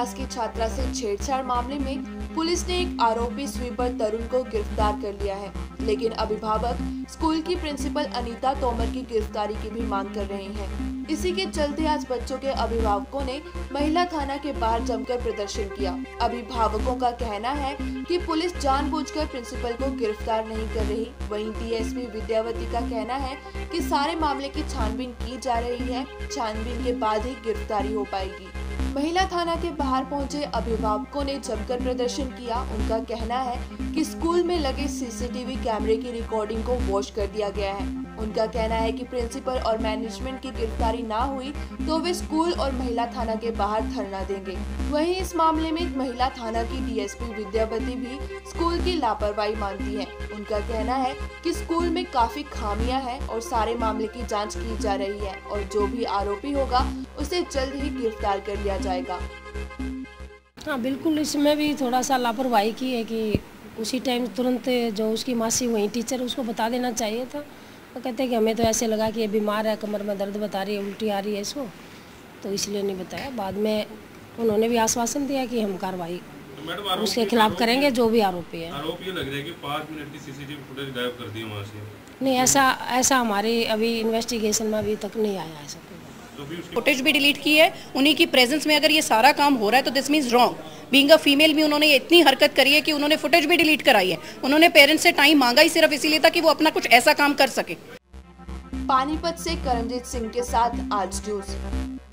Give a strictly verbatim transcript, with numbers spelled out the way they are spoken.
Class की छात्रा से छेड़छाड़ मामले में पुलिस ने एक आरोपी स्वीपर तरुण को गिरफ्तार कर लिया है, लेकिन अभिभावक स्कूल की प्रिंसिपल अनीता तोमर की गिरफ्तारी की भी मांग कर रहे हैं। इसी के चलते आज बच्चों के अभिभावकों ने महिला थाना के बाहर जमकर प्रदर्शन किया। अभिभावकों का कहना है कि पुलिस जानबूझकर प्रिंसिपल को गिरफ्तार नहीं कर रही। वहीं डीएसपी विद्यावती का कहना है कि सारे मामले की छानबीन की जा रही है, छानबीन के बाद ही गिरफ्तारी हो पाएगी। महिला थाना के बाहर पहुंचे अभिभावकों ने जमकर प्रदर्शन किया। उनका कहना है कि स्कूल में लगे सीसीटीवी कैमरे की रिकॉर्डिंग को वॉश कर दिया गया है। उनका कहना है कि प्रिंसिपल और मैनेजमेंट की गिरफ्तारी ना हुई तो वे स्कूल और महिला थाना के बाहर धरना देंगे। वहीं इस मामले में महिला थाना की डीएसपी विद्यावती भी स्कूल की लापरवाही मानती है। उनका कहना है कि स्कूल में काफी खामियां हैं और सारे मामले की जांच की जा रही है और जो भी आरोपी होगा उसे जल्द ही गिरफ्तार कर लिया जाएगा। हाँ बिल्कुल, इसमें भी थोड़ा सा लापरवाही की है कि उसी टाइम तुरंत जो उसकी मासी वही टीचर उसको बता देना चाहिए था। वो कहते हैं कि हमें तो ऐसे लगा कि ये बीमार है, कमर में दर्द बता रही है, उल्टी आ रही है इसको, तो इसलिए नहीं बताया। बाद में उन्होंने भी आश्वासन दिया कि हम कार्रवाई तो उसके खिलाफ करेंगे जो भी आरोपी है। आरोप ये लग रहा है कि पाँच मिनट की सीसीटीवी फुटेज गायब कर दी वहाँ से। नहीं, ऐसा ऐसा हमारी अभी इन्वेस्टिगेशन में अभी तक नहीं आया ऐसा। फुटेज भी डिलीट की है उन्हीं की प्रेजेंस में। अगर ये सारा काम हो रहा है तो this means wrong. Being a female भी उन्होंने इतनी हरकत करी है कि उन्होंने फुटेज भी डिलीट कराई है। उन्होंने पेरेंट्स से टाइम मांगा ही सिर्फ इसीलिए था कि वो अपना कुछ ऐसा काम कर सके। पानीपत से करमजीत सिंह के साथ आज न्यूज़।